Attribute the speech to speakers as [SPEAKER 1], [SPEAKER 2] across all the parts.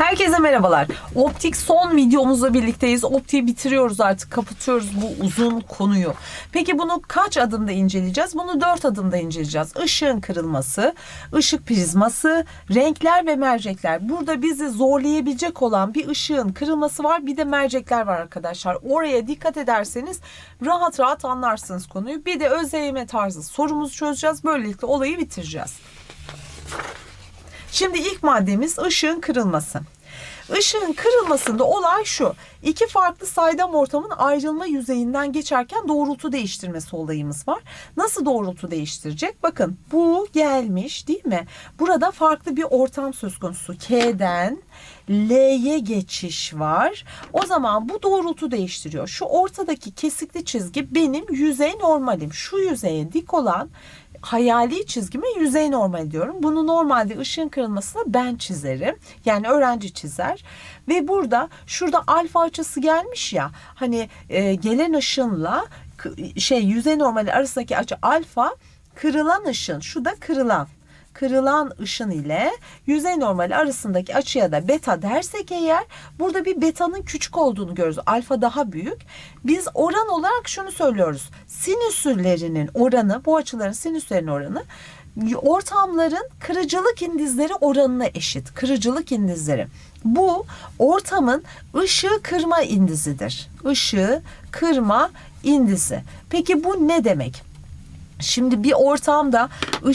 [SPEAKER 1] Herkese merhabalar. Optik son videomuzla birlikteyiz. Optiği bitiriyoruz artık. Kapatıyoruz bu uzun konuyu. Peki bunu kaç adımda inceleyeceğiz? Bunu 4 adımda inceleyeceğiz. Işığın kırılması, ışık prizması, renkler ve mercekler. Burada bizi zorlayabilecek olan bir ışığın kırılması var. Bir de mercekler var arkadaşlar. Oraya dikkat ederseniz rahat rahat anlarsınız konuyu. Bir de ÖSYM tarzı sorumuzu çözeceğiz. Böylelikle olayı bitireceğiz. Şimdi ilk maddemiz ışığın kırılması. Işığın kırılmasında olay şu. İki farklı saydam ortamın ayrılma yüzeyinden geçerken doğrultu değiştirmesi olayımız var. Nasıl doğrultu değiştirecek? Bakın bu gelmiş değil mi? Burada farklı bir ortam söz konusu. K'den L'ye geçiş var. O zaman bu doğrultu değiştiriyor. Şu ortadaki kesikli çizgi benim yüzey normalim. Şu yüzeye dik olan hayali çizgime yüzey normal diyorum. Bunu normalde ışığın kırılmasına ben çizerim. Yani öğrenci çizer. Ve burada şurada alfa açısı gelmiş ya. Hani gelen ışınla yüzey normali arasındaki açı alfa, kırılan ışın. Şu da kırılan ışın ile yüzey normali arasındaki açıya da beta dersek eğer, burada bir betanın küçük olduğunu görürüz. Alfa daha büyük. Biz oran olarak şunu söylüyoruz. Sinüslerinin oranı, bu açıların sinüslerinin oranı ortamların kırıcılık indizleri oranına eşit. Kırıcılık indizleri. Bu ortamın ışığı kırma indizidir. Işığı kırma indizi. Peki bu ne demek? Şimdi bir ortamda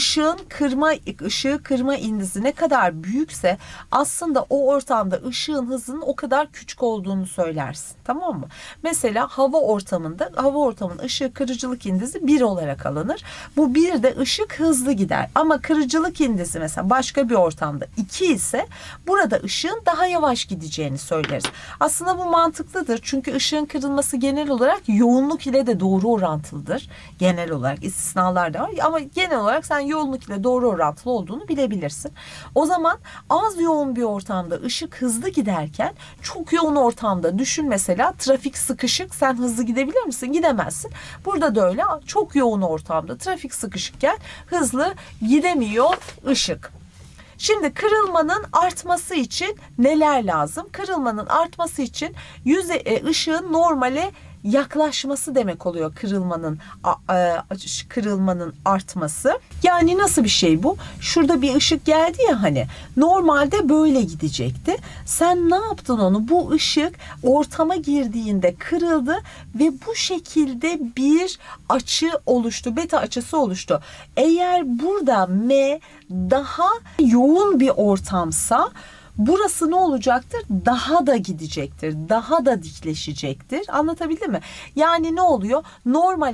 [SPEAKER 1] ışığı kırma indizi ne kadar büyükse aslında o ortamda ışığın hızının o kadar küçük olduğunu söylersin. Tamam mı? Mesela hava ortamının ışığı kırıcılık indizi 1 olarak alınır. Bu 1 de ışık hızlı gider. Ama kırıcılık indizi mesela başka bir ortamda 2 ise burada ışığın daha yavaş gideceğini söyleriz. Aslında bu mantıklıdır. Çünkü ışığın kırılması genel olarak yoğunluk ile de doğru orantılıdır. Genel olarak istisnalar da var ama genel olarak sen yoğunluk ile doğru orantılı olduğunu bilebilirsin. O zaman az yoğun bir ortamda ışık hızlı giderken çok yoğun ortamda düşün mesela trafik sıkışık, sen hızlı gidebilir misin? Gidemezsin. Burada da öyle, çok yoğun ortamda trafik sıkışıkken hızlı gidemiyor ışık. Şimdi kırılmanın artması için neler lazım? Kırılmanın artması için ışığın normale yaklaşması demek oluyor kırılmanın artması. Yani nasıl bir şey bu? Şurada bir ışık geldi ya, hani normalde böyle gidecekti. Sen ne yaptın onu? Bu ışık ortama girdiğinde kırıldı ve bu şekilde bir açı oluştu. Beta açısı oluştu. Eğer burada M daha yoğun bir ortamsa burası ne olacaktır? Daha da gidecektir. Daha da dikleşecektir. Anlatabildim mi? Yani ne oluyor? Normale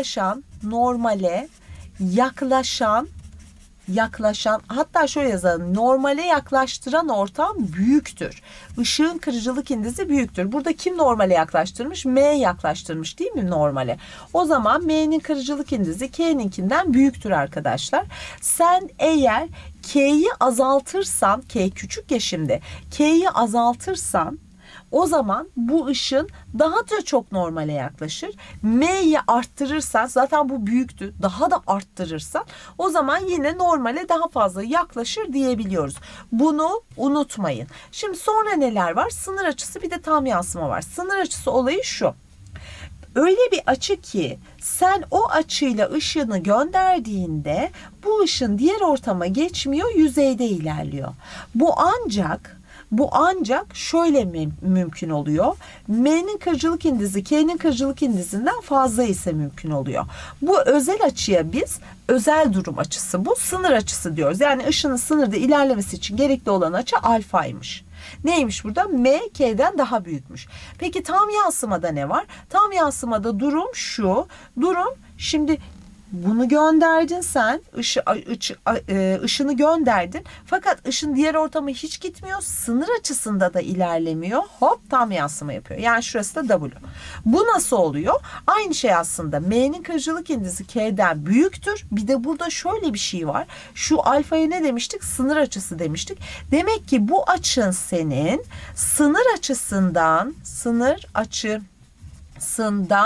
[SPEAKER 1] yaklaşan, hatta şöyle yazalım. Normale yaklaştıran ortam büyüktür. Işığın kırıcılık indizi büyüktür. Burada kim normale yaklaştırmış? M yaklaştırmış değil mi normale? O zaman M'nin kırıcılık indizi K'ninkinden büyüktür arkadaşlar. Sen eğer K'yi azaltırsan, K küçük ya şimdi, K'yi azaltırsan o zaman bu ışın daha da çok normale yaklaşır. M'yi arttırırsan, zaten bu büyüktü, daha da arttırırsan o zaman yine normale daha fazla yaklaşır diyebiliyoruz. Bunu unutmayın. Şimdi sonra neler var? Sınır açısı, bir de tam yansıma var. Sınır açısı olayı şu. Öyle bir açı ki sen o açıyla ışını gönderdiğinde bu ışın diğer ortama geçmiyor, yüzeyde ilerliyor. Bu ancak şöyle mümkün oluyor. M'nin kırıcılık indizi K'nin kırıcılık indizinden fazla ise mümkün oluyor. Bu özel açıya biz özel durum açısı, bu sınır açısı diyoruz. Yani ışının sınırda ilerlemesi için gerekli olan açı alfaymış. Neymiş burada? M K'den daha büyükmüş. Peki tam yansımada ne var? Tam yansımada durum şu. Şimdi bunu gönderdin sen, ışını gönderdin. Fakat ışın diğer ortama hiç gitmiyor. Sınır açısında da ilerlemiyor. Hop, tam yansıma yapıyor. Yani şurası da W. Bu nasıl oluyor? Aynı şey aslında. M'nin kırıcılık indizi K'den büyüktür. Bir de burada şöyle bir şey var. Şu alfaya ne demiştik? Sınır açısı demiştik. Demek ki bu açın senin sınır açısından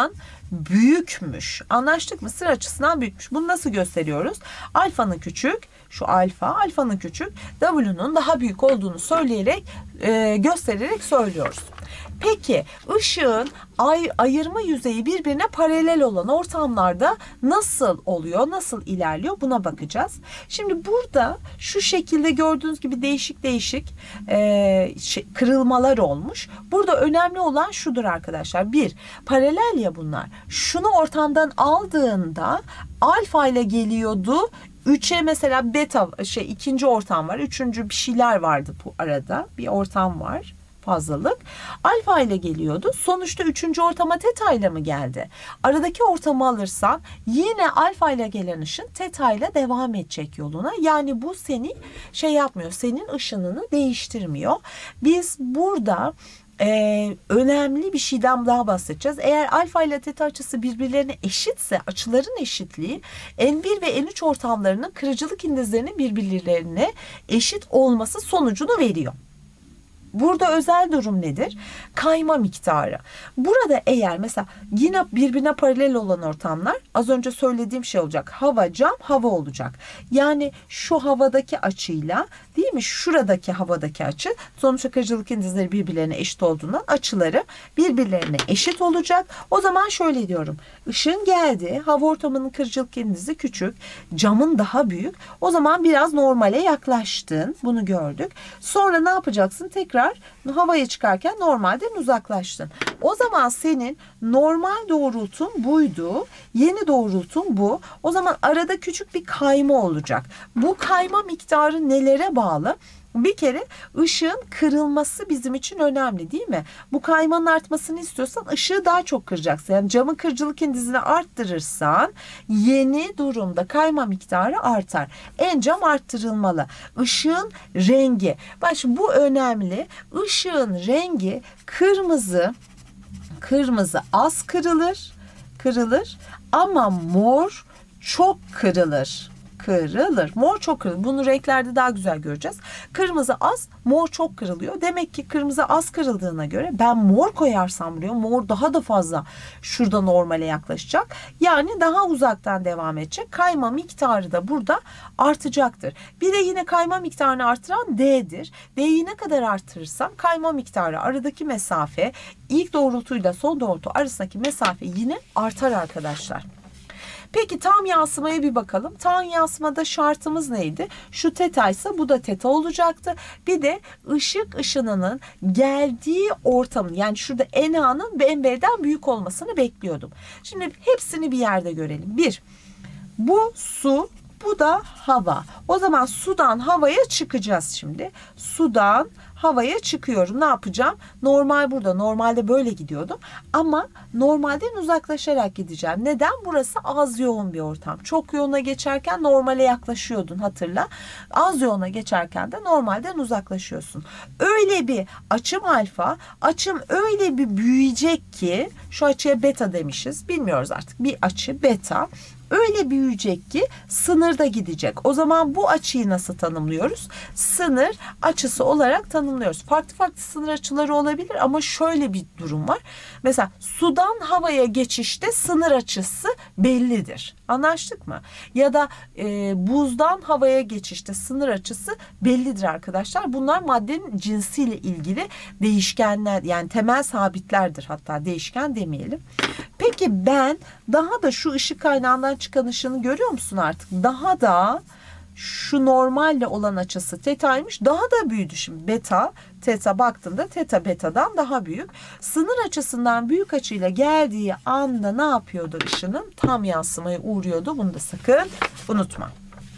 [SPEAKER 1] büyükmüş. Anlaştık mı? Sıra açısından büyükmüş. Bunu nasıl gösteriyoruz? Alfanın küçük, şu alfanın küçük, W'nun daha büyük olduğunu söyleyerek, göstererek söylüyoruz. Peki ışığın ayırma yüzeyi birbirine paralel olan ortamlarda nasıl oluyor, nasıl ilerliyor, buna bakacağız. Şimdi burada şu şekilde gördüğünüz gibi değişik kırılmalar olmuş. Burada önemli olan şudur arkadaşlar. Bir, paralel ya bunlar. Şunu ortamdan aldığında alfa ile geliyordu. 3'e mesela beta ikinci ortam var. Üçüncü bir şeyler vardı bu arada. Bir ortam var. Fazlalık. Alfa ile geliyordu. Sonuçta üçüncü ortama teta ile mi geldi? Aradaki ortamı alırsan yine alfa ile gelen ışın teta ile devam edecek yoluna. Yani bu seni yapmıyor. Senin ışınını değiştirmiyor. Biz burada önemli bir şeyden daha bahsedeceğiz. Eğer alfa ile teta açısı birbirlerine eşitse, açıların eşitliği N1 ve N3 ortamlarının kırıcılık indizlerinin birbirlerine eşit olması sonucunu veriyor. Burada özel durum nedir? Kayma miktarı. Burada eğer mesela yine birbirine paralel olan ortamlar, az önce söylediğim şey olacak. Hava, cam, hava olacak. Yani şu havadaki açıyla, değil mi? Şuradaki havadaki açı, sonuçta kırıcılık indizleri birbirlerine eşit olduğundan açıları birbirlerine eşit olacak. O zaman şöyle diyorum. Işığın geldi. Hava ortamının kırıcılık indizi küçük. Camın daha büyük. O zaman biraz normale yaklaştın. Bunu gördük. Sonra ne yapacaksın? Tekrar havaya çıkarken normalden uzaklaştın. O zaman senin normal doğrultun buydu. Yeni doğrultun bu. O zaman arada küçük bir kayma olacak. Bu kayma miktarı nelere bağlı? Bir kere ışığın kırılması bizim için önemli, değil mi? Bu kaymanın artmasını istiyorsan ışığı daha çok kıracaksın. Yani camın kırıcılık indizini arttırırsan yeni durumda kayma miktarı artar. En cam arttırılmalı. Işığın rengi. Bak şimdi bu önemli. Işığın rengi kırmızı az kırılır ama mor çok kırılır. Mor çok kırılır. Bunu renklerde daha güzel göreceğiz. Kırmızı az, mor çok kırılıyor. Demek ki kırmızı az kırıldığına göre ben mor koyarsam buraya, mor daha da fazla şurada normale yaklaşacak. Yani daha uzaktan devam edecek. Kayma miktarı da burada artacaktır. Bir de yine kayma miktarını artıran D'dir. D'yi ne kadar artırırsam kayma miktarı, aradaki mesafe, ilk doğrultuyla son doğrultu arasındaki mesafe yine artar arkadaşlar. Peki tam yansımaya bir bakalım. Tam yansımada şartımız neydi? Şu teta ise bu da teta olacaktı. Bir de ışık ışınının geldiği ortamın, yani şurada NA'nın BM'den büyük olmasını bekliyordum. Şimdi hepsini bir yerde görelim. Bir, bu su, bu da hava. O zaman sudan havaya çıkacağız şimdi. Sudan havaya çıkıyorum. Ne yapacağım? Normalde böyle gidiyordum. Ama normalden uzaklaşarak gideceğim. Neden? Burası az yoğun bir ortam. Çok yoğuna geçerken normale yaklaşıyordun, hatırla. Az yoğuna geçerken de normalden uzaklaşıyorsun. Öyle bir açım alfa, açım öyle bir büyüyecek ki, şu açıya beta demişiz. Bilmiyoruz artık. Bir açı beta. Öyle büyüyecek ki sınırda gidecek. O zaman bu açıyı nasıl tanımlıyoruz? Sınır açısı olarak tanımlıyoruz. Farklı sınır açıları olabilir ama şöyle bir durum var. Mesela sudan havaya geçişte sınır açısı bellidir. Anlaştık mı? Ya da buzdan havaya geçişte sınır açısı bellidir arkadaşlar. Bunlar maddenin cinsiyle ilgili değişkenler, yani temel sabitlerdir, hatta değişken demeyelim. Peki ben daha da şu ışık kaynağından çıkan ışını görüyor musun artık? Daha da şu normalle olan açısı tetaymış. Daha da büyüdü şimdi. Beta, teta baktığında teta betadan daha büyük. Sınır açısından büyük açıyla geldiği anda ne yapıyordu ışının? Tam yansımaya uğruyordu. Bunu da sakın unutma.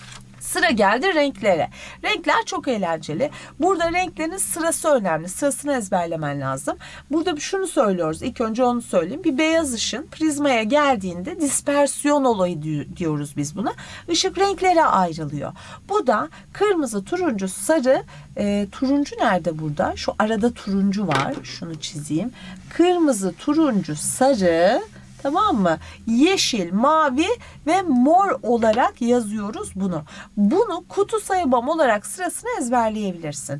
[SPEAKER 1] Sıra geldi renklere. Renkler çok eğlenceli. Burada renklerin sırası önemli. Sırasını ezberlemen lazım. Burada şunu söylüyoruz. İlk önce onu söyleyeyim. Bir beyaz ışın prizmaya geldiğinde dispersiyon olayı diyoruz biz buna. Işık renklere ayrılıyor. Bu da kırmızı, turuncu, sarı. Turuncu nerede burada? Şu arada turuncu var. Şunu çizeyim. Kırmızı, turuncu, sarı. Tamam mı? Yeşil, mavi ve mor olarak yazıyoruz bunu. Bunu kutu sayımam olarak sırasını ezberleyebilirsin.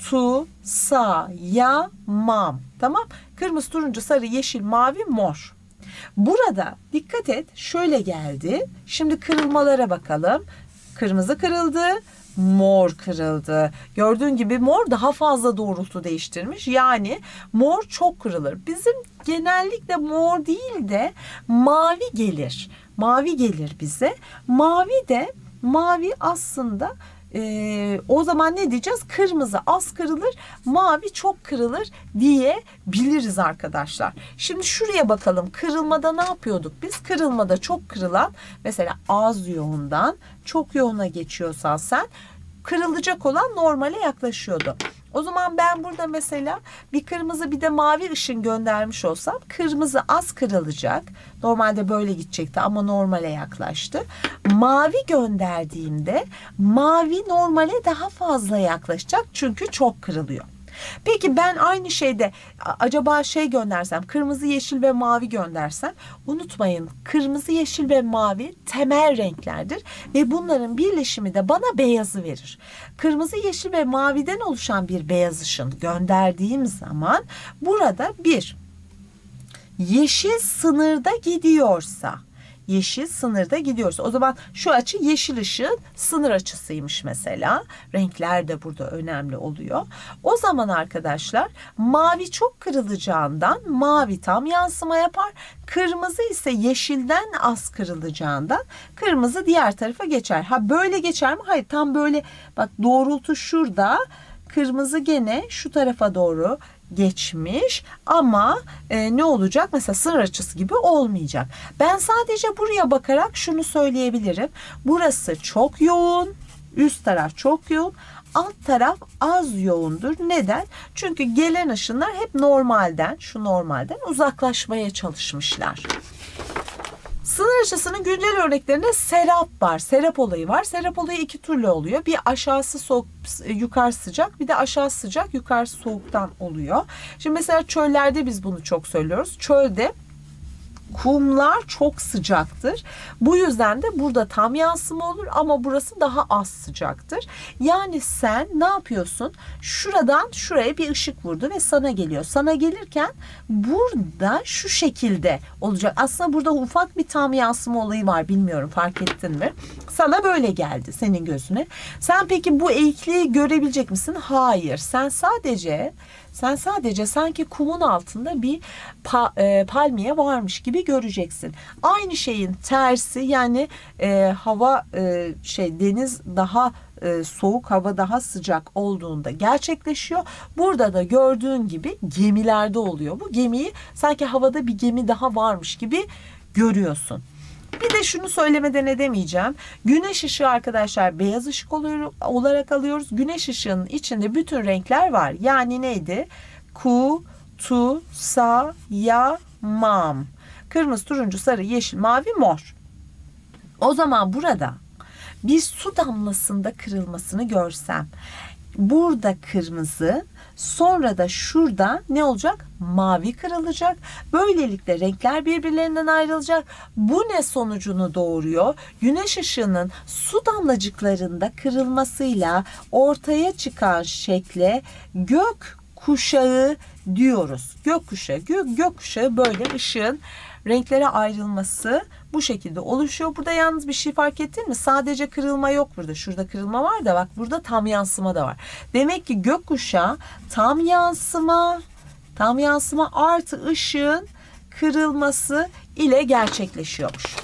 [SPEAKER 1] Kutu sayamam. Tamam? Kırmızı, turuncu, sarı, yeşil, mavi, mor. Burada dikkat et, şöyle geldi. Şimdi kırılmalara bakalım. Kırmızı kırıldı, mor kırıldı. Gördüğün gibi mor daha fazla doğrultu değiştirmiş. Yani mor çok kırılır. Bizim genellikle mor değil de mavi gelir. Mavi gelir bize. Mavi aslında o zaman ne diyeceğiz? Kırmızı az kırılır, mavi çok kırılır diyebiliriz arkadaşlar. Şimdi şuraya bakalım. Kırılmada ne yapıyorduk biz? Kırılmada çok kırılan, mesela az yoğundan çok yoğuna geçiyorsan sen, kırılacak olan normale yaklaşıyordu. O zaman ben burada mesela bir kırmızı bir de mavi ışın göndermiş olsam, kırmızı az kırılacak. Normalde böyle gidecekti ama normale yaklaştı. Mavi gönderdiğimde mavi normale daha fazla yaklaşacak çünkü çok kırılıyor. Peki ben aynı şeyde acaba şey göndersem, kırmızı, yeşil ve mavi göndersem, unutmayın kırmızı, yeşil ve mavi temel renklerdir ve bunların birleşimi de bana beyazı verir. Kırmızı, yeşil ve maviden oluşan bir beyaz ışın gönderdiğim zaman burada bir yeşil sınırda gidiyorsa, o zaman şu açı yeşil ışığın sınır açısıymış mesela. Renkler de burada önemli oluyor. O zaman arkadaşlar mavi çok kırılacağından mavi tam yansıma yapar. Kırmızı ise yeşilden az kırılacağından kırmızı diğer tarafa geçer. Ha böyle geçer mi? Hayır, tam böyle bak, doğrultu şurada. Kırmızı gene şu tarafa doğru geçmiş ama ne olacak? Mesela sınır açısı gibi olmayacak. Ben sadece buraya bakarak şunu söyleyebilirim. Burası çok yoğun, üst taraf çok yoğun, alt taraf az yoğundur. Neden? Çünkü gelen ışınlar hep normalden, şu normalden uzaklaşmaya çalışmışlar. Sınır açısının güncel örneklerinde serap var. Serap olayı var. Serap olayı iki türlü oluyor. Bir aşağısı soğuk, yukarısı sıcak. Bir de aşağısı sıcak, yukarısı soğuktan oluyor. Şimdi mesela çöllerde biz bunu çok söylüyoruz. Çölde kumlar çok sıcaktır. Bu yüzden de burada tam yansıma olur ama burası daha az sıcaktır. Yani sen ne yapıyorsun? Şuradan şuraya bir ışık vurdu ve sana geliyor. Sana gelirken burada şu şekilde olacak. Aslında burada ufak bir tam yansıma olayı var. Bilmiyorum, fark ettin mi? Sana böyle geldi senin gözüne. Sen peki bu eğikliği görebilecek misin? Hayır. Sen sadece sanki kumun altında bir palmiye varmış gibi göreceksin. Aynı şeyin tersi, yani hava deniz daha soğuk, hava daha sıcak olduğunda gerçekleşiyor. Burada da gördüğün gibi gemilerde oluyor. Bu gemiyi sanki havada bir gemi daha varmış gibi görüyorsun. Bir de şunu söylemeden edemeyeceğim. Güneş ışığı arkadaşlar beyaz ışık olarak alıyoruz. Güneş ışığının içinde bütün renkler var. Yani neydi? Ku, tu, sa, ya, mam. Kırmızı, turuncu, sarı, yeşil, mavi, mor. O zaman burada bir su damlasında kırılmasını görsem, burada kırmızı, sonra da şurada ne olacak? Mavi kırılacak. Böylelikle renkler birbirlerinden ayrılacak. Bu ne sonucunu doğuruyor? Güneş ışığının su damlacıklarında kırılmasıyla ortaya çıkan şekle gök kuşağı diyoruz. Gökkuşağı böyle ışığın renklere ayrılması bu şekilde oluşuyor. Burada yalnız bir şey fark ettin mi? Sadece kırılma yok burada. Şurada kırılma var da bak, burada tam yansıma da var. Demek ki gökkuşağı tam yansıma artı ışığın kırılması ile gerçekleşiyormuş.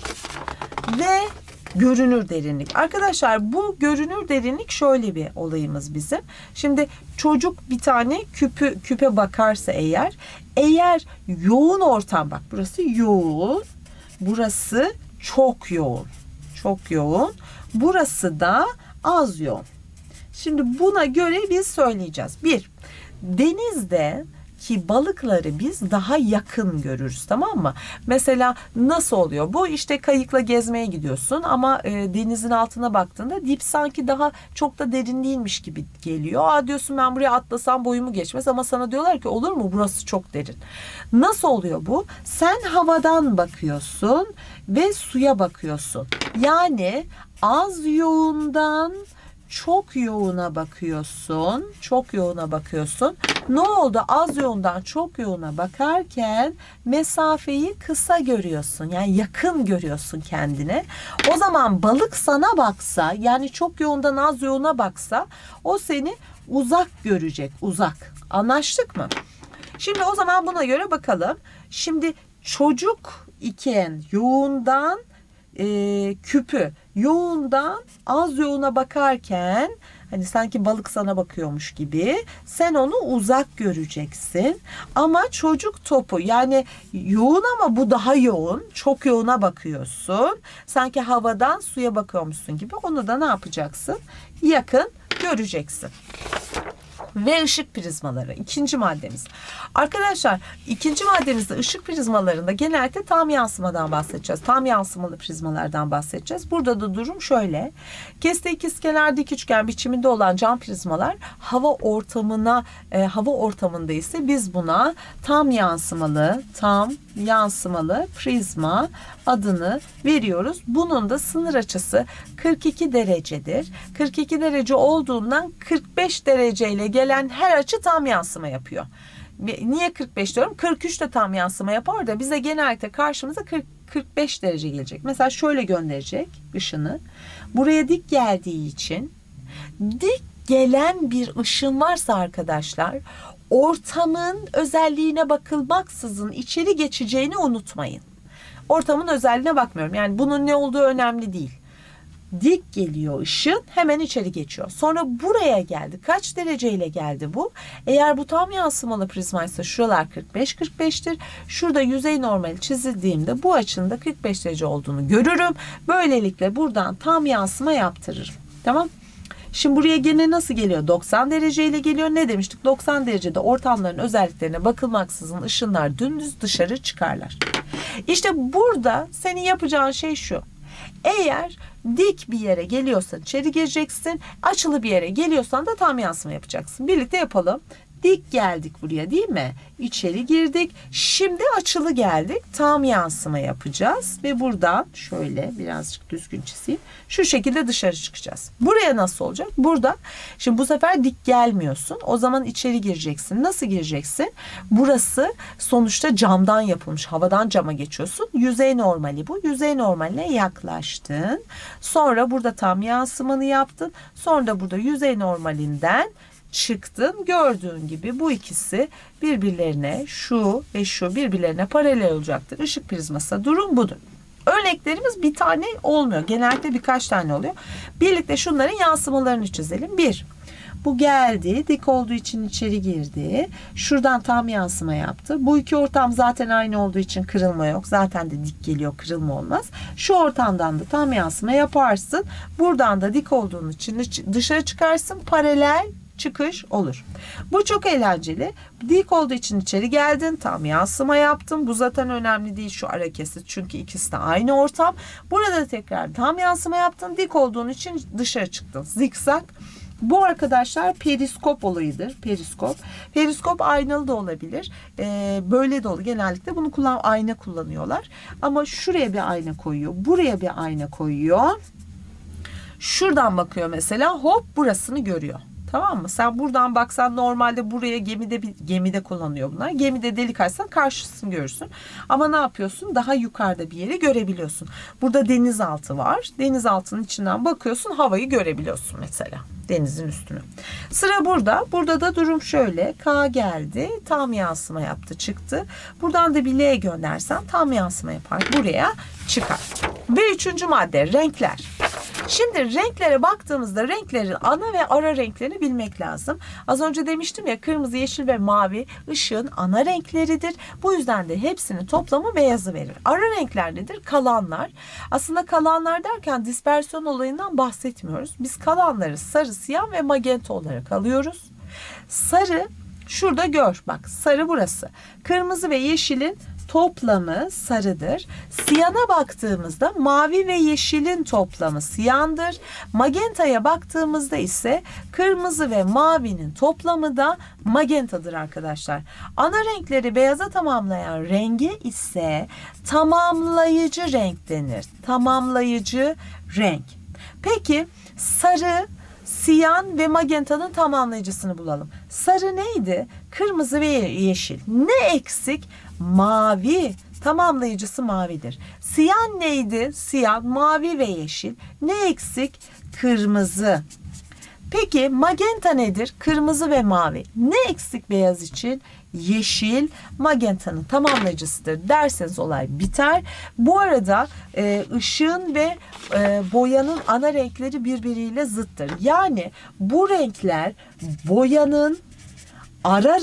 [SPEAKER 1] Ve görünür derinlik. Arkadaşlar bu görünür derinlik şöyle bir olayımız bizim. Şimdi çocuk bir tane küpe bakarsa eğer yoğun ortam, bak burası yoğun, burası çok yoğun, burası da az yoğun. Şimdi buna göre biz söyleyeceğiz. Bir, denizde ki balıkları biz daha yakın görürüz, tamam mı? Mesela nasıl oluyor? Bu işte kayıkla gezmeye gidiyorsun ama denizin altına baktığında dip sanki daha çok da derin değilmiş gibi geliyor. Diyorsun ben buraya atlasam boyumu geçmez ama sana diyorlar ki olur mu? Burası çok derin. Nasıl oluyor bu? Sen havadan bakıyorsun ve suya bakıyorsun. Yani az yoğundan çok yoğuna bakıyorsun. Ne oldu? Az yoğundan çok yoğuna bakarken mesafeyi kısa görüyorsun. Yani yakın görüyorsun kendine. O zaman balık sana baksa, yani çok yoğundan az yoğuna baksa, o seni uzak görecek. Uzak. Anlaştık mı? Şimdi o zaman buna göre bakalım. Şimdi çocuk iken yoğundan küpü yoğundan az yoğuna bakarken, hani sanki balık sana bakıyormuş gibi, sen onu uzak göreceksin. Ama çocuk topu, yani yoğun ama bu daha yoğun. Çok yoğuna bakıyorsun. Sanki havadan suya bakıyormuşsun gibi. Onu da ne yapacaksın? Yakın göreceksin. Ve ışık prizmaları. İkinci maddemiz. Arkadaşlar, ikinci maddemizde ışık prizmalarında genellikle tam yansımadan bahsedeceğiz. Tam yansımalı prizmalardan bahsedeceğiz. Burada da durum şöyle. Keste ikizkenar dik üçgen biçiminde olan cam prizmalar hava ortamında ise biz buna tam yansımalı prizma adını veriyoruz. Bunun da sınır açısı 42 derecedir. 42 derece olduğundan 45 dereceyle gelen her açı tam yansıma yapıyor. Niye 45 diyorum? 43 de tam yansıma yapar da bize genellikle karşımıza 45 derece gelecek. Mesela şöyle gönderecek ışını. Buraya dik geldiği için, dik gelen bir ışın varsa arkadaşlar, ortamın özelliğine bakılmaksızın içeri geçeceğini unutmayın. Ortamın özelliğine bakmıyorum. Yani bunun ne olduğu önemli değil. Dik geliyor ışın, hemen içeri geçiyor. Sonra buraya geldi. Kaç dereceyle geldi bu? Eğer bu tam yansımalı prizmaysa şuralar 45-45'tir. Şurada yüzey normali çizildiğimde bu açının da 45 derece olduğunu görürüm. Böylelikle buradan tam yansıma yaptırırım. Tamam. Şimdi buraya gene nasıl geliyor? 90 dereceyle geliyor. Ne demiştik? 90 derecede ortamların özelliklerine bakılmaksızın ışınlar dümdüz dışarı çıkarlar. İşte burada senin yapacağın şey şu. Eğer dik bir yere geliyorsan içeri gireceksin. Açılı bir yere geliyorsan da tam yansıma yapacaksın. Birlikte yapalım. Dik geldik buraya, değil mi? İçeri girdik. Şimdi açılı geldik. Tam yansıma yapacağız. Ve buradan şöyle birazcık düzgün çizeyim. Şu şekilde dışarı çıkacağız. Buraya nasıl olacak? Burada. Şimdi bu sefer dik gelmiyorsun. O zaman içeri gireceksin. Nasıl gireceksin? Burası sonuçta camdan yapılmış. Havadan cama geçiyorsun. Yüzey normali bu. Yüzey normaline yaklaştın. Sonra burada tam yansımanı yaptın. Sonra da burada yüzey normalinden çıktın. Gördüğün gibi bu ikisi birbirlerine, şu ve şu birbirlerine paralel olacaktır. Işık prizması durum budur. Örneklerimiz bir tane olmuyor. Genellikle birkaç tane oluyor. Birlikte şunların yansımalarını çizelim. Bir, bu geldi. Dik olduğu için içeri girdi. Şuradan tam yansıma yaptı. Bu iki ortam zaten aynı olduğu için kırılma yok. Zaten de dik geliyor, kırılma olmaz. Şu ortamdan da tam yansıma yaparsın. Buradan da dik olduğun için dışarı çıkarsın. Paralel çıkış olur. Bu çok eğlenceli. Dik olduğu için içeri geldin. Tam yansıma yaptın. Bu zaten önemli değil, şu ara kesit. Çünkü ikisi de aynı ortam. Burada tekrar tam yansıma yaptın. Dik olduğun için dışarı çıktın. Zikzak. Bu arkadaşlar periskop olayıdır. Periskop. Periskop aynalı da olabilir. Böyle de olur. Genellikle bunu ayna kullanıyorlar. Ama şuraya bir ayna koyuyor. Buraya bir ayna koyuyor. Şuradan bakıyor mesela. Hop, burasını görüyor. Tamam mı? Sen buradan baksan normalde buraya gemide kullanıyor bunlar. Gemide delik açsan karşısını görürsün. Ama ne yapıyorsun? Daha yukarıda bir yeri görebiliyorsun. Burada denizaltı var. Denizaltının içinden bakıyorsun, havayı görebiliyorsun mesela. Denizin üstünü. Sıra burada. Burada da durum şöyle. K geldi. Tam yansıma yaptı, çıktı. Buradan da bir L göndersen tam yansıma yapar. Buraya çıkar. Ve üçüncü madde renkler. Şimdi renklere baktığımızda renklerin ana ve ara renklerini bilmek lazım. Az önce demiştim ya, kırmızı, yeşil ve mavi ışığın ana renkleridir. Bu yüzden de hepsinin toplamı beyazı verir. Ara renkler nedir? Kalanlar. Aslında kalanlar derken dispersiyon olayından bahsetmiyoruz. Biz kalanları sarı, siyah ve magenta olarak alıyoruz. Sarı şurada gör. Bak, sarı burası. Kırmızı ve yeşilin toplamı sarıdır. Siyana baktığımızda mavi ve yeşilin toplamı siyandır. Magentaya baktığımızda ise kırmızı ve mavinin toplamı da magentadır arkadaşlar. Ana renkleri beyaza tamamlayan rengi ise tamamlayıcı renk denir. Tamamlayıcı renk. Peki sarı siyan ve magentanın tamamlayıcısını bulalım. Sarı neydi? Kırmızı ve yeşil. Ne eksik? Mavi. Tamamlayıcısı mavidir. Siyan neydi? Siyan, mavi ve yeşil. Ne eksik? Kırmızı. Peki magenta nedir? Kırmızı ve mavi. Ne eksik beyaz için? Yeşil. Magentanın tamamlayıcısıdır derseniz olay biter. Bu arada ışığın ve boyanın ana renkleri birbiriyle zıttır. Yani bu renkler boyanın ara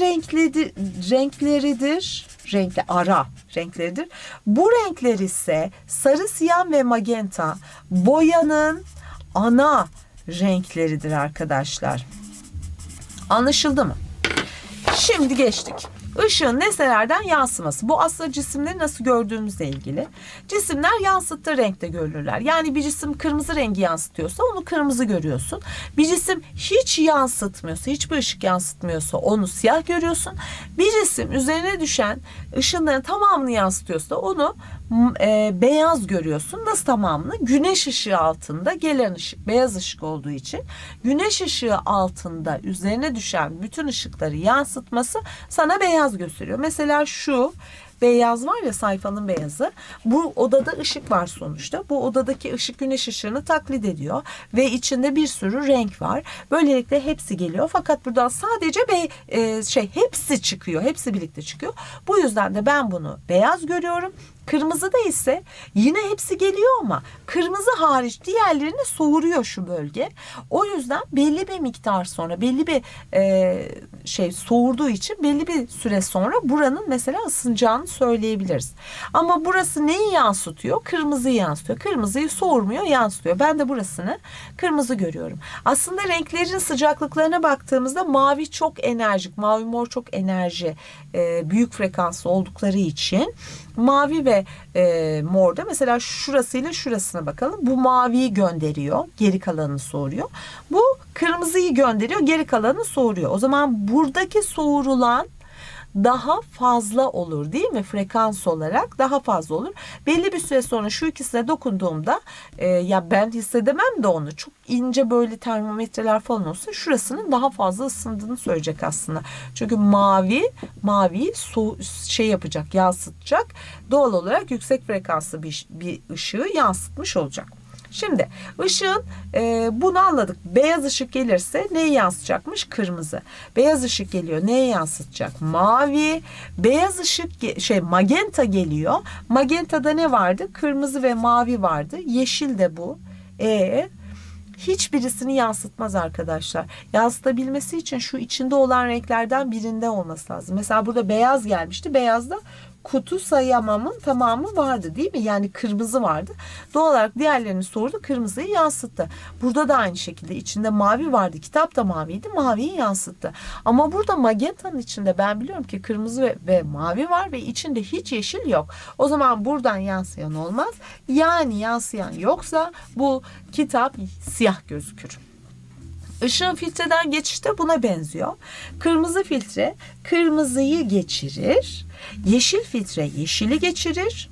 [SPEAKER 1] renkleridir. Ara renkleridir. Bu renkler ise sarı, siyan ve magenta boyanın ana renkleridir arkadaşlar. Anlaşıldı mı? Şimdi geçtik. Işığın nesnelerden yansıması. Bu aslında cisimleri nasıl gördüğümüzle ilgili. Cisimler yansıttığı renkte görülürler. Yani bir cisim kırmızı rengi yansıtıyorsa onu kırmızı görüyorsun. Bir cisim hiç yansıtmıyorsa, hiçbir ışık yansıtmıyorsa onu siyah görüyorsun. Bir cisim üzerine düşen ışınların tamamını yansıtıyorsa onu beyaz görüyorsun. Nasıl tamamını? Güneş ışığı altında gelen ışık beyaz ışık olduğu için güneş ışığı altında üzerine düşen bütün ışıkları yansıtması sana beyaz gösteriyor. Mesela şu beyaz var ya, sayfanın beyazı. Bu odada ışık var sonuçta. Bu odadaki ışık güneş ışığını taklit ediyor ve içinde bir sürü renk var. Böylelikle hepsi geliyor. Fakat buradan sadece hepsi çıkıyor. Hepsi birlikte çıkıyor. Bu yüzden de ben bunu beyaz görüyorum. Kırmızıda ise yine hepsi geliyor ama kırmızı hariç diğerlerini soğuruyor şu bölge. O yüzden belli bir miktar sonra belli bir soğurduğu için belli bir süre sonra buranın mesela ısınacağını söyleyebiliriz. Ama burası neyi yansıtıyor? Kırmızıyı yansıtıyor. Kırmızıyı soğurmuyor, yansıtıyor. Ben de burasını kırmızı görüyorum. Aslında renklerin sıcaklıklarına baktığımızda mavi çok enerjik, mavi mor çok enerji, büyük frekanslı oldukları için mavi ve morda mesela şurasıyla şurasına bakalım. Bu maviyi gönderiyor, geri kalanını soğuruyor. Bu kırmızıyı gönderiyor, geri kalanını soğuruyor. O zaman buradaki soğurulan daha fazla olur değil mi? Frekans olarak daha fazla olur. Belli bir süre sonra şu ikisine dokunduğumda ya ben hissedemem de onu. Çok ince böyle termometreler falan olsa şurasının daha fazla ısındığını söyleyecek aslında. Çünkü maviyi yapacak, yansıtacak. Doğal olarak yüksek frekanslı bir ışığı yansıtmış olacak. Şimdi ışığın bunu anladık. Beyaz ışık gelirse neyi yansıtacakmış? Kırmızı. Beyaz ışık geliyor. Neye yansıtacak? Mavi. Beyaz ışık magenta geliyor. Magenta'da ne vardı? Kırmızı ve mavi vardı. Yeşil de bu. Hiçbirisini yansıtmaz arkadaşlar. Yansıtabilmesi için şu içinde olan renklerden birinde olması lazım. Mesela burada beyaz gelmişti. Beyazda kutu sayamamın tamamı vardı değil mi? Yani kırmızı vardı. Doğal olarak diğerlerini sordu. Kırmızıyı yansıttı. Burada da aynı şekilde içinde mavi vardı. Kitap da maviydi. Maviyi yansıttı. Ama burada magentanın içinde ben biliyorum ki kırmızı ve mavi var ve içinde hiç yeşil yok. O zaman buradan yansıyan olmaz. Yani yansıyan yoksa bu kitap siyah gözükür. Işığın filtreden geçişte buna benziyor. Kırmızı filtre kırmızıyı geçirir. Yeşil filtre yeşili geçirir.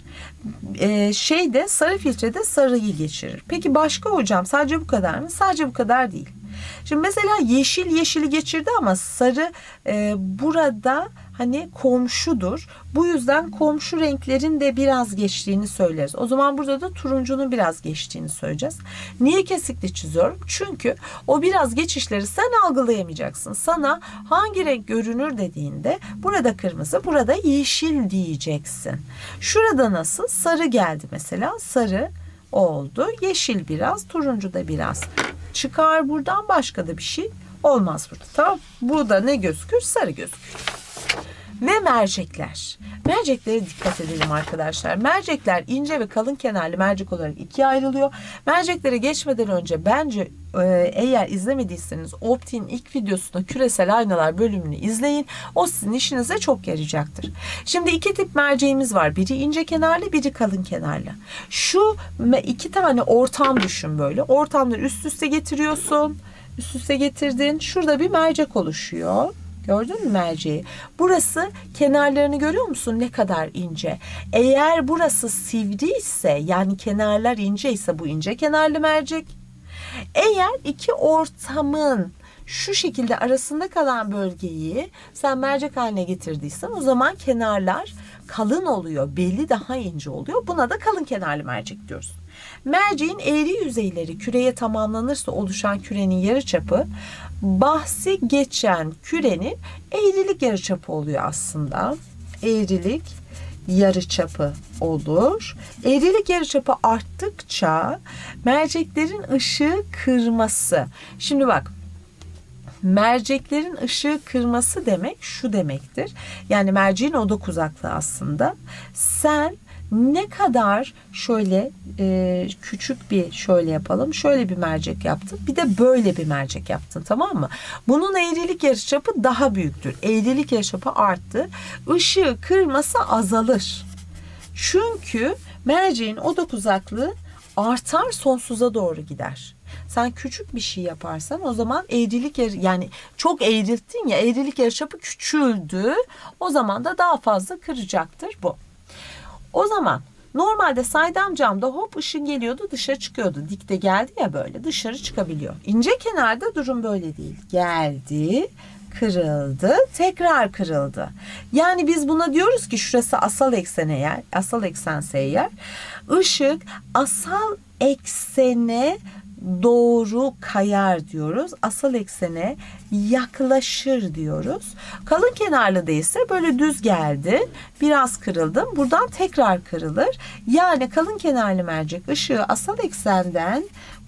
[SPEAKER 1] Sarı filtre de sarıyı geçirir. Peki başka hocam sadece bu kadar mı? Sadece bu kadar değil. Şimdi mesela yeşil yeşili geçirdi ama sarı burada hani komşudur. Bu yüzden komşu renklerin de biraz geçtiğini söyleriz. O zaman burada da turuncunun biraz geçtiğini söyleyeceğiz. Niye kesikli çiziyorum? Çünkü o biraz geçişleri sen algılayamayacaksın. Sana hangi renk görünür dediğinde burada kırmızı, burada yeşil diyeceksin. Şurada nasıl? Sarı geldi mesela. Sarı oldu. Yeşil biraz, turuncu da biraz. Çıkar buradan, başka da bir şey olmaz burada. Tamam. Burada ne gözükür? Sarı gözükür. Ve mercekler. Merceklere dikkat edelim arkadaşlar. Mercekler ince ve kalın kenarlı mercek olarak ikiye ayrılıyor. Merceklere geçmeden önce bence eğer izlemediyseniz Optik'in ilk videosunda küresel aynalar bölümünü izleyin. O sizin işinize çok yarayacaktır. Şimdi iki tip merceğimiz var. Biri ince kenarlı, biri kalın kenarlı. Şu iki tane ortam düşün böyle. Ortamları üst üste getiriyorsun. Üst üste getirdin. Şurada bir mercek oluşuyor. Gördün mü merceği? Burası kenarlarını görüyor musun? Ne kadar ince. Eğer burası sivri ise yani kenarlar ince ise bu ince kenarlı mercek. Eğer iki ortamın şu şekilde arasında kalan bölgeyi sen mercek haline getirdiysen o zaman kenarlar kalın oluyor. Beli daha ince oluyor. Buna da kalın kenarlı mercek diyoruz. Merceğin eğri yüzeyleri küreye tamamlanırsa oluşan kürenin yarıçapı bahsi geçen kürenin eğrilik yarıçapı oluyor aslında. Eğrilik yarıçapı olur. Eğrilik yarıçapı arttıkça merceklerin ışığı kırması. Şimdi bak, merceklerin ışığı kırması demek şu demektir. Yani merceğin odak uzaklığı aslında. Sen ne kadar şöyle küçük bir şöyle yapalım. Şöyle bir mercek yaptın. Bir de böyle bir mercek yaptın, tamam mı? Bunun eğrilik yarıçapı daha büyüktür. Eğrilik yarıçapı arttı. Işığı kırması azalır. Çünkü merceğin odak uzaklığı artar, sonsuza doğru gider. Sen küçük bir şey yaparsan o zaman eğrilik yani çok eğrilttin ya, eğrilik yarıçapı küçüldü. O zaman da daha fazla kıracaktır bu. O zaman normalde saydam camda hop ışın geliyordu, dışarı çıkıyordu. Dikte geldi ya, böyle dışarı çıkabiliyor. İnce kenarda durum böyle değil. Geldi, kırıldı, tekrar kırıldı. Yani biz buna diyoruz ki şurası asal eksen eğer, asal eksense eğer, ışık asal eksene doğru kayar diyoruz. Asal eksene yaklaşır diyoruz. Kalın kenarlı değilse böyle düz geldi. Biraz kırıldım. Buradan tekrar kırılır. Yani kalın kenarlı mercek ışığı asal eksenden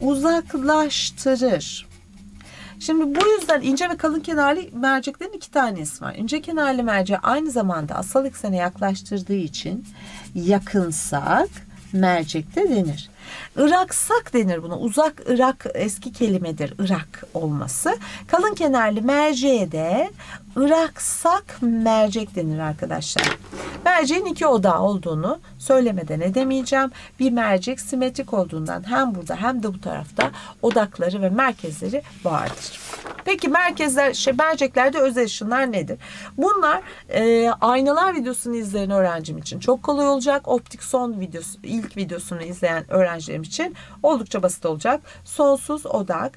[SPEAKER 1] uzaklaştırır. Şimdi bu yüzden ince ve kalın kenarlı merceklerin iki tanesi var. İnce kenarlı merceği aynı zamanda asal eksene yaklaştırdığı için yakınsak mercek de denir. Iraksak denir buna. Uzak Irak eski kelimedir. Irak olması. Kalın kenarlı merceğe de Iraksak mercek denir arkadaşlar. Merceğin iki odağı olduğunu söylemeden edemeyeceğim. Bir mercek simetrik olduğundan hem burada hem de bu tarafta odakları ve merkezleri vardır. Peki merceklerde özel ışınlar nedir? Bunlar aynalar videosunu izleyen öğrencim için çok kolay olacak. Optik son videosu, ilk videosunu izleyen öğrencilerim için oldukça basit olacak. Sonsuz odak,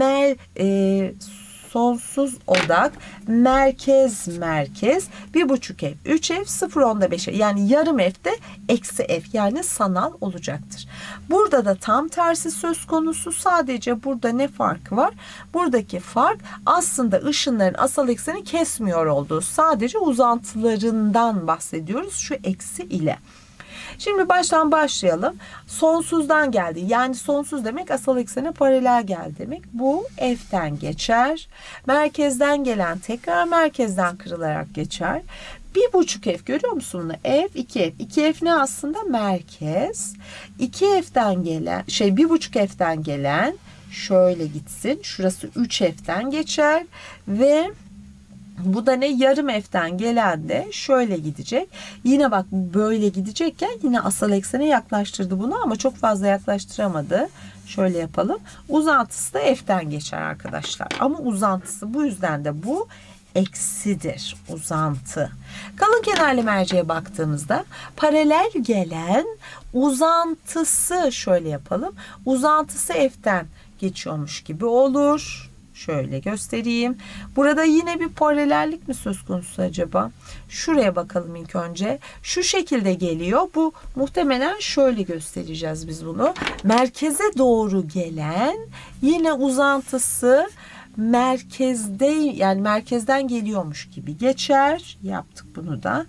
[SPEAKER 1] sonsuz odak, merkez, 1,5 f, 3 f, 0,5 f, yani yarım f de eksi f, yani sanal olacaktır. Burada da tam tersi söz konusu. Sadece burada ne farkı var? Buradaki fark aslında ışınların asal ekseni kesmiyor olduğu, sadece uzantılarından bahsediyoruz şu eksi ile. Şimdi baştan başlayalım. Sonsuzdan geldi. Yani sonsuz demek asal eksene paralel geldi demek. Bu f'ten geçer. Merkezden gelen tekrar merkezden kırılarak geçer. 1,5 f görüyor musun bunu? F, 2f. 2f ne aslında? Merkez. 2f'ten gelen 1,5 f'ten gelen şöyle gitsin. Şurası 3f'ten geçer ve bu da ne? Yarım f'ten gelen de şöyle gidecek. Yine bak böyle gidecekken yine asal eksene yaklaştırdı bunu ama çok fazla yaklaştıramadı. Şöyle yapalım. Uzantısı da f'ten geçer arkadaşlar. Ama uzantısı, bu yüzden de bu eksidir. Uzantı. Kalın kenarlı merceğe baktığımızda paralel gelen uzantısı şöyle yapalım. Uzantısı f'ten geçiyormuş gibi olur. Şöyle göstereyim. Burada yine bir paralellik mi söz konusu acaba? Şuraya bakalım ilk önce. Şu şekilde geliyor. Bu muhtemelen şöyle göstereceğiz biz bunu. Merkeze doğru gelen yine uzantısı merkezde, yani merkezden geliyormuş gibi geçer. Yaptık bunu da.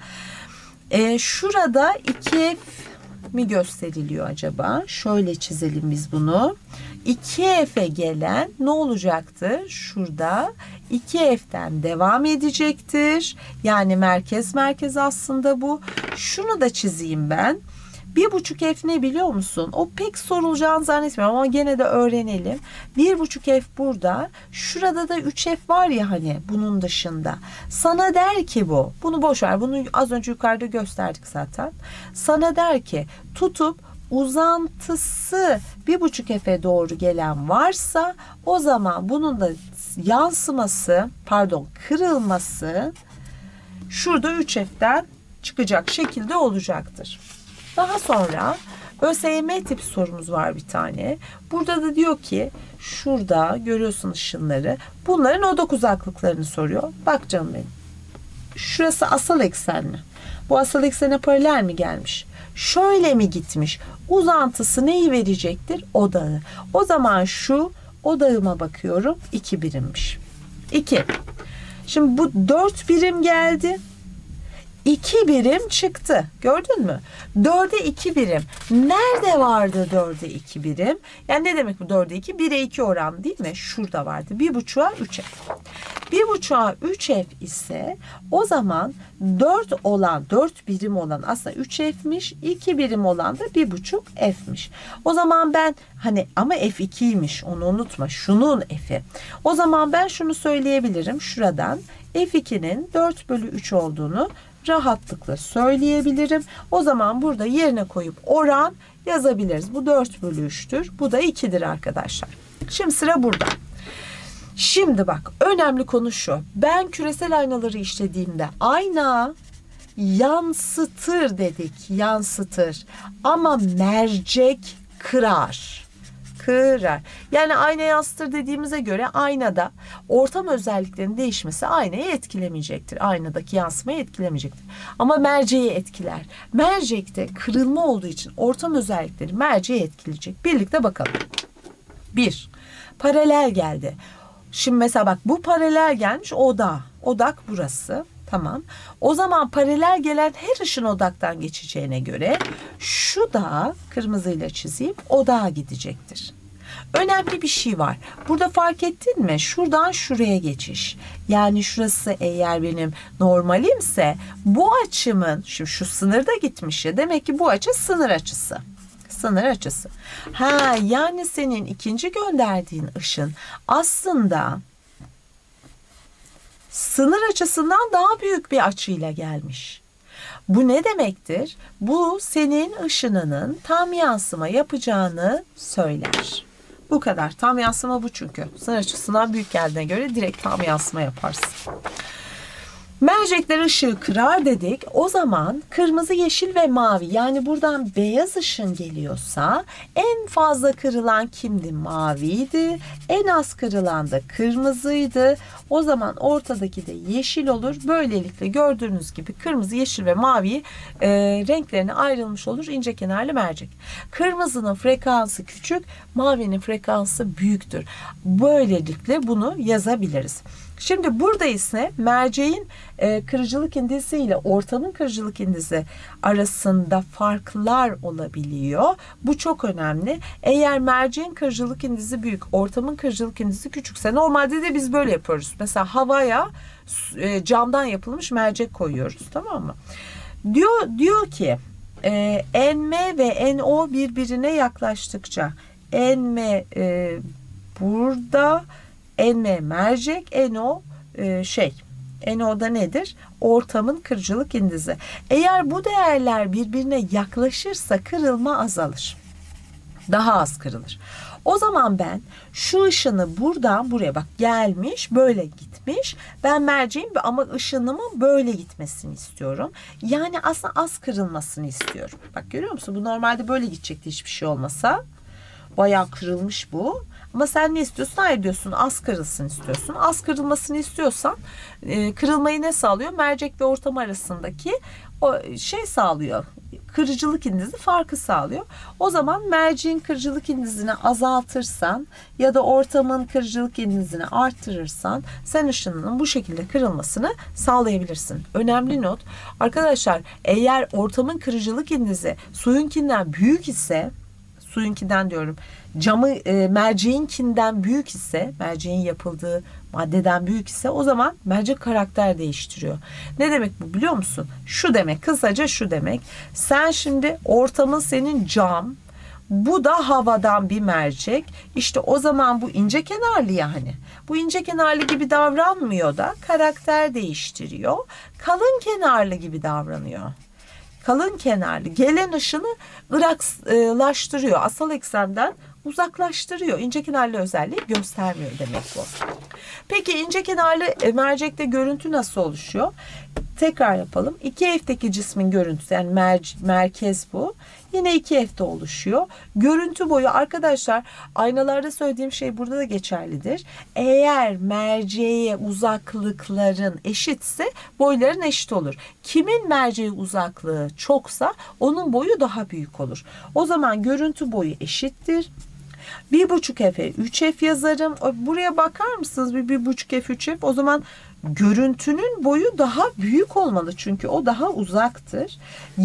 [SPEAKER 1] Şurada 2f mi gösteriliyor acaba? Şöyle çizelim biz bunu. 2f'e gelen ne olacaktır? Şurada 2f'ten devam edecektir. Yani merkez aslında bu. Şunu da çizeyim ben. 1,5 f ne biliyor musun? O pek sorulacağını zannetmiyorum ama gene de öğrenelim. 1,5 f burada. Şurada da 3 f var ya hani bunun dışında. Sana der ki bu. Bunu boş ver. Bunu az önce yukarıda gösterdik zaten. Sana der ki tutup uzantısı 1,5 f'e doğru gelen varsa o zaman bunun da yansıması, kırılması şurada 3 f'ten çıkacak şekilde olacaktır. Daha sonra ÖSYM tipi sorumuz var bir tane. Burada da diyor ki şurada görüyorsun ışınları. Bunların odak uzaklıklarını soruyor. Bak canım benim. Şurası asal eksen mi? Bu asal eksene paralel mi gelmiş? Şöyle mi gitmiş? Uzantısı neyi verecektir? Odağı. O zaman şu odağıma bakıyorum. 2 birimmiş. 2. Şimdi bu 4 birim geldi. 2 birim çıktı. Gördün mü? 4'e 2 birim. Nerede vardı 4'e 2 birim? Yani ne demek bu 4'e 2? 1'e 2 oran değil mi? Şurada vardı. 1,5'a 3F. 1,5'a 3F ise o zaman 4 birim olan aslında 3F'miş. 2 birim olan da 1,5 F'miş. O zaman ben ama F2'ymiş. Onu unutma. Şunun F'i. O zaman ben şunu söyleyebilirim. Şuradan F2'nin 4/3 olduğunu rahatlıkla söyleyebilirim. O zaman burada yerine koyup oran yazabiliriz. Bu 4/3'tür. Bu da 2'dir arkadaşlar. Şimdi sıra burada. Şimdi bak, önemli konu şu. Ben küresel aynaları işlediğimde ayna yansıtır dedik. Yansıtır. Ama mercek kırar. Yani ayna yansıtır dediğimize göre aynada ortam özelliklerinin değişmesi aynayı etkilemeyecektir. Aynadaki yansımayı etkilemeyecektir. Ama merceği etkiler. Mercekte kırılma olduğu için ortam özellikleri merceği etkileyecek. Birlikte bakalım. 1. Paralel geldi. Şimdi mesela bak, bu paralel gelmiş odağa. Odak burası. Tamam. O zaman paralel gelen her ışın odaktan geçeceğine göre şu da kırmızıyla çizeyim, odağa gidecektir. Önemli bir şey var. Burada fark ettin mi? Şuradan şuraya geçiş. Yani şurası eğer benim normalimse bu açımın, şimdi şu sınırda gitmiş ya, demek ki bu açı sınır açısı. Sınır açısı. Yani senin ikinci gönderdiğin ışın aslında sınır açısından daha büyük bir açıyla gelmiş. Bu ne demektir? Bu senin ışınının tam yansıma yapacağını söyler. Bu kadar. Tam yansıma bu çünkü. Sınır açısından büyük geldiğine göre direkt tam yansıma yaparsın. Mercekler ışığı kırar dedik. O zaman kırmızı, yeşil ve mavi, yani buradan beyaz ışın geliyorsa en fazla kırılan kimdi? Maviydi. En az kırılan da kırmızıydı. O zaman ortadaki de yeşil olur. Böylelikle gördüğünüz gibi kırmızı, yeşil ve mavi renklerine ayrılmış olur ince kenarlı mercek. Kırmızının frekansı küçük, mavinin frekansı büyüktür. Böylelikle bunu yazabiliriz. Şimdi burada ise merceğin kırıcılık indisi ile ortamın kırıcılık indisi arasında farklar olabiliyor. Bu çok önemli. Eğer merceğin kırıcılık indisi büyük, ortamın kırıcılık indisi küçükse, normalde de biz böyle yapıyoruz. Mesela havaya camdan yapılmış mercek koyuyoruz, tamam mı? Diyor ki NM ve NO birbirine yaklaştıkça NM burada, NM mercek, NO NO'da nedir? Ortamın kırıcılık indisi. Eğer bu değerler birbirine yaklaşırsa kırılma azalır. Daha az kırılır. O zaman ben şu ışını buradan buraya bak gelmiş, böyle gitmiş. Ben merceğim ama ışınımın böyle gitmesini istiyorum. Yani aslında az kırılmasını istiyorum. Bak görüyor musun? Bu normalde böyle gidecekti hiçbir şey olmasa. Bayağı kırılmış bu. Ama sen ne istiyorsun? Hayır diyorsun, az kırılsın istiyorsun. Az kırılmasını istiyorsan kırılmayı ne sağlıyor? Mercek ve ortam arasındaki o sağlıyor. Kırıcılık indisi farkı sağlıyor. O zaman merceğin kırıcılık indisini azaltırsan ya da ortamın kırıcılık indisini arttırırsan sen ışınının bu şekilde kırılmasını sağlayabilirsin. Önemli not. Arkadaşlar, eğer ortamın kırıcılık indisi suyunkinden büyük ise, suyunkinden diyorum, merceğinkinden büyük ise, merceğin yapıldığı maddeden büyük ise, o zaman mercek karakter değiştiriyor. Ne demek bu biliyor musun? Şu demek, kısaca şu demek. Sen şimdi ortamın senin cam, bu da havadan bir mercek. İşte o zaman bu ince kenarlı yani. Bu ince kenarlı gibi davranmıyor da karakter değiştiriyor. Kalın kenarlı gibi davranıyor. Kalın kenarlı gelen ışını ıraklaştırıyor. Asal eksenden uzaklaştırıyor. İnce kenarlı özelliği göstermiyor demek bu. Peki ince kenarlı mercekte görüntü nasıl oluşuyor? Tekrar yapalım. 2F'deki cismin görüntüsü, yani merkez bu. Yine 2F'de oluşuyor. Görüntü boyu arkadaşlar, aynalarda söylediğim şey burada da geçerlidir. Eğer merceğe uzaklıkların eşitse boyların eşit olur. Kimin merceğe uzaklığı çoksa onun boyu daha büyük olur. O zaman görüntü boyu eşittir. 1,5F'e 3F yazarım. Buraya bakar mısınız? 1,5F 3F. O zaman görüntünün boyu daha büyük olmalı. Çünkü o daha uzaktır.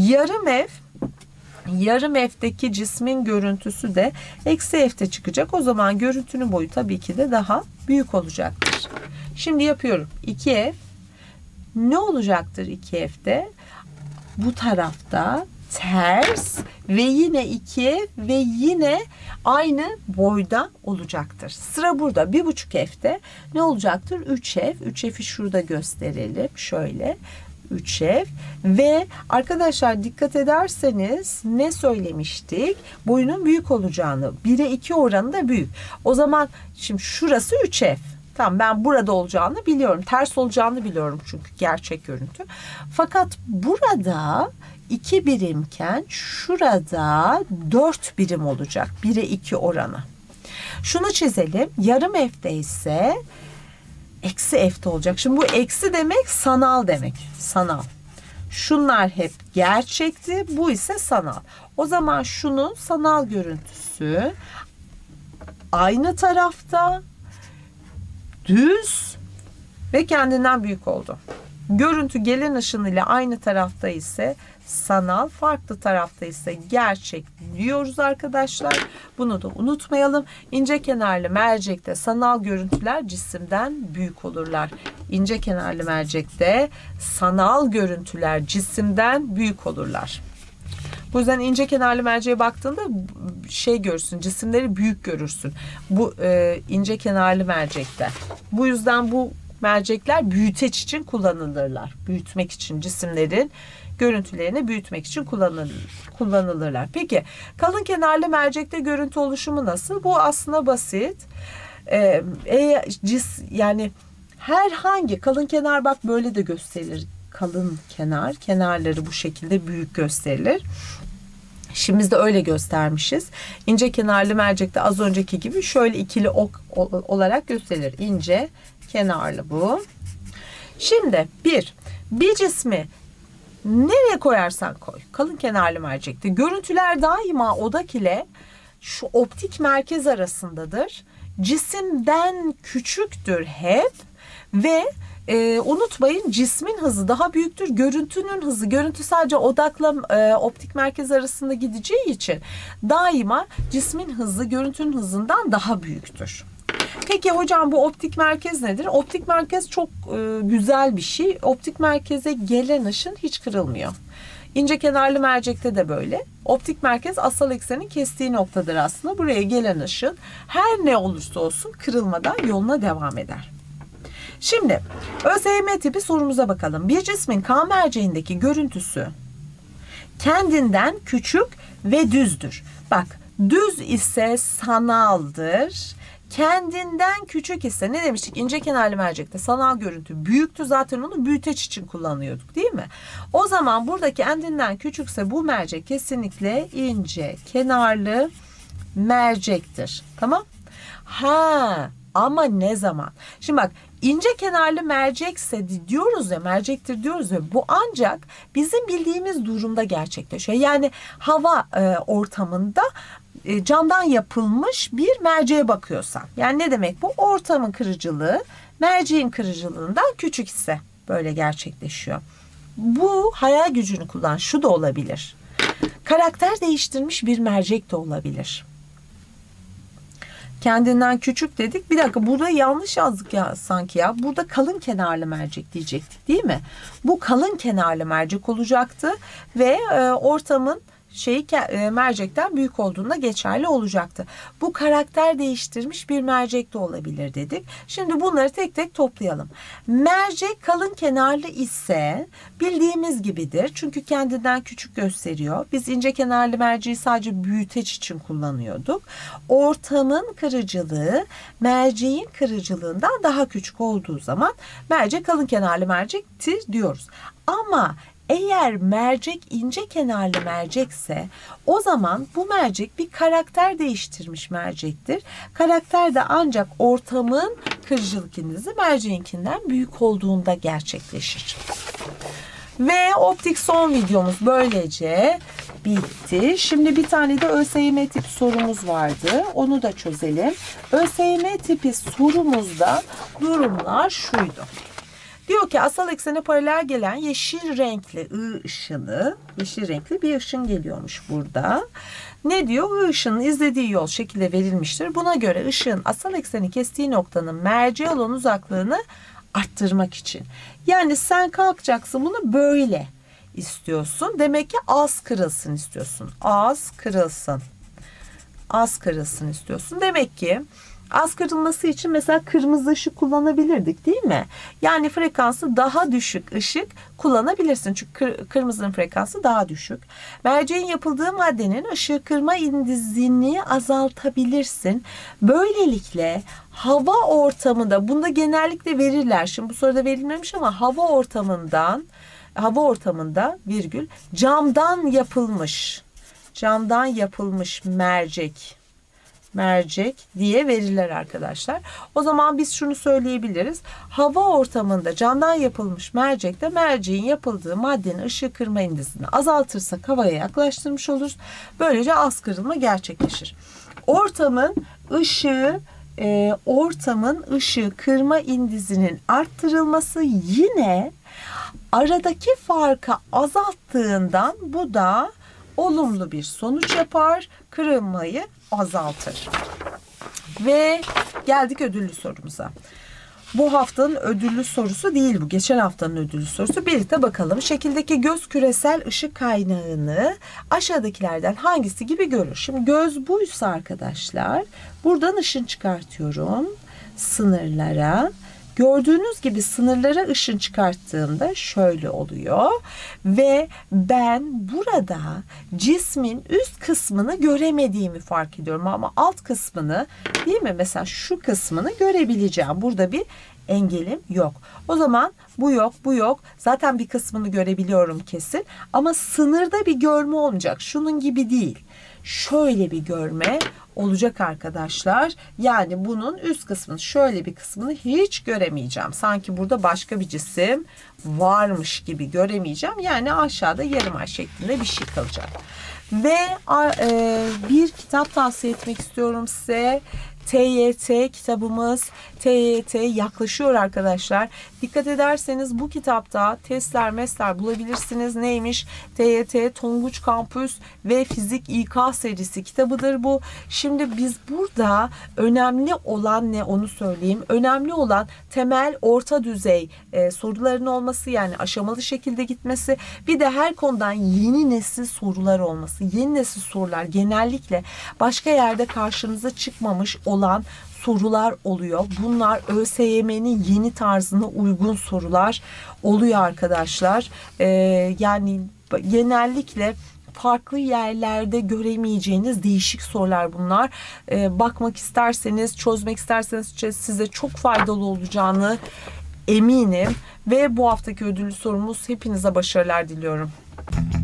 [SPEAKER 1] Yarım F'deki cismin görüntüsü de eksi F'de çıkacak. O zaman görüntünün boyu tabii ki de daha büyük olacaktır. Şimdi yapıyorum. 2F ne olacaktır 2F'de? Bu tarafta ters ve yine 2F ve yine aynı boyda olacaktır. Sıra burada. 1,5F'de ne olacaktır? 3F. 3F'i şurada gösterelim. Şöyle. 3F ve arkadaşlar dikkat ederseniz ne söylemiştik? Boyunun büyük olacağını. 1'e 2 oranı da büyük. O zaman şimdi şurası 3F. Tamam, ben burada olacağını biliyorum. Ters olacağını biliyorum çünkü gerçek görüntü. Fakat burada 2 birimken şurada 4 birim olacak. 1'e 2 oranı. Şunu çizelim. Yarım F'de ise eksi F'de olacak. Şimdi bu eksi demek sanal demek. Sanal. Şunlar hep gerçekti. Bu ise sanal. O zaman şunun sanal görüntüsü aynı tarafta, düz ve kendinden büyük oldu. Görüntü gelen ışın ile aynı tarafta ise sanal, farklı tarafta ise gerçek diyoruz arkadaşlar. Bunu da unutmayalım. İnce kenarlı mercekte sanal görüntüler cisimden büyük olurlar. İnce kenarlı mercekte sanal görüntüler cisimden büyük olurlar. Bu yüzden ince kenarlı merceğe baktığında şey görürsün, cisimleri büyük görürsün. Bu ince kenarlı mercekte. Bu yüzden bu mercekler büyüteç için kullanılırlar. Büyütmek için, cisimlerin görüntülerini büyütmek için kullanılırlar. Peki kalın kenarlı mercekte görüntü oluşumu nasıl? Bu aslında basit. Yani herhangi kalın kenar, bak böyle de gösterilir. Kalın kenar, kenarları bu şekilde büyük gösterilir. Şimdi biz de öyle göstermişiz. İnce kenarlı mercekte az önceki gibi şöyle ikili ok olarak gösterilir. İnce kenarlı bu. Şimdi bir cismi nereye koyarsan koy, kalın kenarlı mercekte görüntüler daima odak ile şu optik merkez arasındadır. Cisimden küçüktür hep ve unutmayın, cismin hızı daha büyüktür. Görüntünün hızı, görüntü sadece odakla optik merkez arasında gideceği için daima cismin hızı görüntünün hızından daha büyüktür. Peki hocam, bu optik merkez nedir? Optik merkez çok güzel bir şey. Optik merkeze gelen ışın hiç kırılmıyor. İnce kenarlı mercekte de böyle. Optik merkez asal eksenin kestiği noktadır aslında. Buraya gelen ışın her ne olursa olsun kırılmadan yoluna devam eder. Şimdi ÖSYM tipi sorumuza bakalım. Bir cismin K merceğindeki görüntüsü kendinden küçük ve düzdür. Bak, düz ise sanaldır. Kendinden küçük ise ne demiştik? İnce kenarlı mercekte sanal görüntü büyüktü. Zaten onu büyüteç için kullanıyorduk, değil mi? O zaman buradaki kendinden küçükse bu mercek kesinlikle ince kenarlı mercektir. Tamam? Ama ne zaman? Şimdi bak, ince kenarlı mercekse diyoruz ya, mercektir diyoruz ya, bu ancak bizim bildiğimiz durumda gerçekleşiyor. Yani hava ortamında camdan yapılmış bir merceğe bakıyorsan. Yani ne demek bu? Ortamın kırıcılığı merceğin kırıcılığından küçük ise böyle gerçekleşiyor. Bu hayal gücünü kullan. Şu da olabilir. Karakter değiştirmiş bir mercek de olabilir. Kendinden küçük dedik. Bir dakika, burada yanlış yazdık ya sanki ya. Burada kalın kenarlı mercek diyecektik, değil mi? Bu kalın kenarlı mercek olacaktı ve ortamın mercekten büyük olduğunda geçerli olacaktı. Bu karakter değiştirmiş bir mercek de olabilir dedik. Şimdi bunları tek tek toplayalım. Mercek kalın kenarlı ise bildiğimiz gibidir. Çünkü kendinden küçük gösteriyor. Biz ince kenarlı merceği sadece büyüteç için kullanıyorduk. Ortamın kırıcılığı merceğin kırıcılığından daha küçük olduğu zaman mercek kalın kenarlı mercektir diyoruz. Ama eğer mercek ince kenarlı mercekse o zaman bu mercek bir karakter değiştirmiş mercektir. Karakter de ancak ortamın kırıcılık indisi merceğinkinden büyük olduğunda gerçekleşir. Ve optik son videomuz böylece bitti. Şimdi bir tane de ÖSYM tipi sorumuz vardı. Onu da çözelim. ÖSYM tipi sorumuzda durumlar şuydu. Diyor ki asal eksene paralel gelen yeşil renkli ışını, yeşil renkli bir ışın geliyormuş burada. Ne diyor? Işının izlediği yol şekilde verilmiştir. Buna göre ışığın asal ekseni kestiği noktanın merceğe olan uzaklığını arttırmak için. Yani sen kalkacaksın bunu böyle istiyorsun. Demek ki az kırılsın istiyorsun. Az kırılsın. Az kırılsın istiyorsun. Demek ki az kırılması için mesela kırmızı ışık kullanabilirdik değil mi? Yani frekansı daha düşük ışık kullanabilirsin. Çünkü kırmızının frekansı daha düşük. Merceğin yapıldığı maddenin ışığı kırma indizini azaltabilirsin. Böylelikle hava ortamında, bunda genellikle verirler. Şimdi bu soruda verilmemiş ama hava ortamında virgül camdan yapılmış mercek diye verirler arkadaşlar. O zaman biz şunu söyleyebiliriz. Hava ortamında camdan yapılmış mercekte merceğin yapıldığı maddenin ışığı kırma indizini azaltırsak havaya yaklaştırmış oluruz. Böylece az kırılma gerçekleşir. Ortamın ışığı kırma indizinin arttırılması yine aradaki farkı azalttığından bu da olumlu bir sonuç yapar. Kırılmayı azaltır. Ve geldik ödüllü sorumuza. Bu haftanın ödüllü sorusu değil bu. Geçen haftanın ödüllü sorusu. Birlikte bakalım. Şekildeki göz küresel ışık kaynağını aşağıdakilerden hangisi gibi görür? Şimdi göz buysa arkadaşlar buradan ışın çıkartıyorum. Sınırlara. Gördüğünüz gibi sınırlara ışın çıkarttığımda şöyle oluyor ve ben burada cismin üst kısmını göremediğimi fark ediyorum ama alt kısmını değil mi? Mesela şu kısmını görebileceğim. Burada bir engelim yok. O zaman bu yok, bu yok. Zaten bir kısmını görebiliyorum kesin ama sınırda bir görme olmayacak. Şunun gibi değil. Şöyle bir görme olacak arkadaşlar. Yani bunun üst kısmını, şöyle bir kısmını hiç göremeyeceğim. Sanki burada başka bir cisim varmış gibi göremeyeceğim. Yani aşağıda yarım ay şeklinde bir şey kalacak. Ve bir kitap tavsiye etmek istiyorum size. TYT kitabımız. TYT yaklaşıyor arkadaşlar. Dikkat ederseniz bu kitapta testler bulabilirsiniz. Neymiş? TYT Tonguç Kampüs ve Fizik İK serisi kitabıdır bu. Şimdi biz burada önemli olan ne onu söyleyeyim. Önemli olan temel orta düzey soruların olması, yani aşamalı şekilde gitmesi. Bir de her konudan yeni nesil sorular olması. Yeni nesil sorular genellikle başka yerde karşınıza çıkmamış olan sorular oluyor. Bunlar ÖSYM'nin yeni tarzına uygun sorular oluyor arkadaşlar. Yani genellikle farklı yerlerde göremeyeceğiniz değişik sorular bunlar. Bakmak isterseniz, çözmek isterseniz size çok faydalı olacağını eminim. Ve bu haftaki ödüllü sorumuz, hepinize başarılar diliyorum.